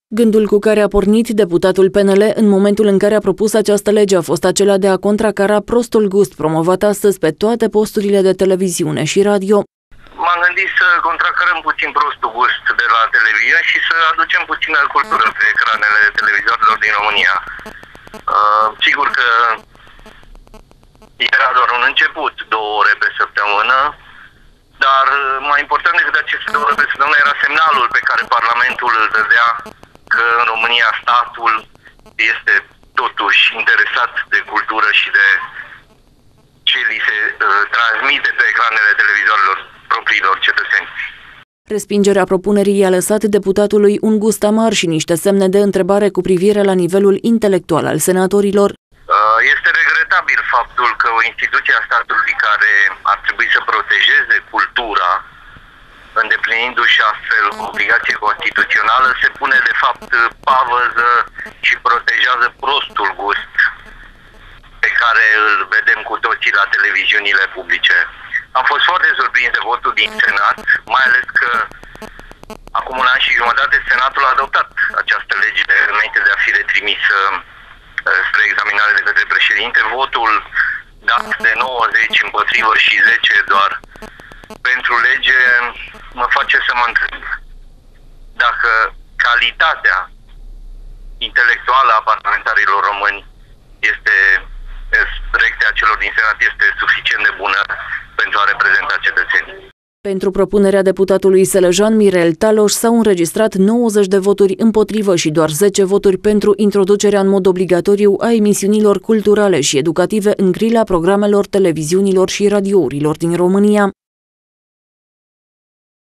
Gândul cu care a pornit deputatul PNL în momentul în care a propus această lege a fost acela de a contracara prostul gust promovat astăzi pe toate posturile de televiziune și radio. M-am gândit să contracarăm puțin prostul gust de la televiziune și să aducem puțină cultură pe ecranele televizorilor din România. Sigur că era doar un început, 2 ore pe săptămână, dar mai important decât aceste 2 ore pe săptămână era semnalul pe care Parlamentul îl dădea că în România statul este totuși interesat de cultură și de ce li se transmite pe ecranele televizorilor propriilor cetățeni. Respingerea propunerii i-a lăsat deputatului un gust amar și niște semne de întrebare cu privire la nivelul intelectual al senatorilor. Este regretabil faptul că o instituție a statului care ar trebui să protejeze cultura, îndeplinindu-și astfel o obligație constituțională, se pune de fapt pavăză și protejează prostul gust pe care îl vedem cu toții la televiziunile publice. Am fost foarte surprins de votul din Senat, mai ales că acum un an și jumătate Senatul a adoptat această lege înainte de a fi retrimisă spre examinare de către președinte. Votul dat de 90 împotrivă și 10 doar pentru lege mă face să mă întreb dacă calitatea intelectuală a parlamentarilor români a celor din Senat este suficient de bună pentru a reprezenta cetățenii. Pentru propunerea deputatului Selejan Mirel Taloș s-au înregistrat 90 de voturi împotrivă și doar 10 voturi pentru introducerea în mod obligatoriu a emisiunilor culturale și educative în grila programelor televiziunilor și radiourilor din România.